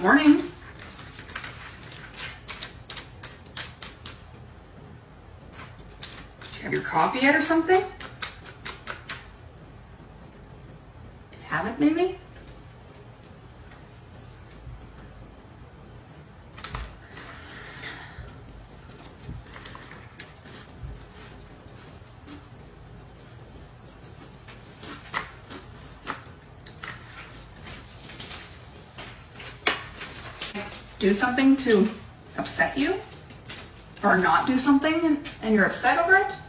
morning. Did you have your coffee yet or something? Haven't maybe? Do something to upset you? Or not do something and you're upset over it?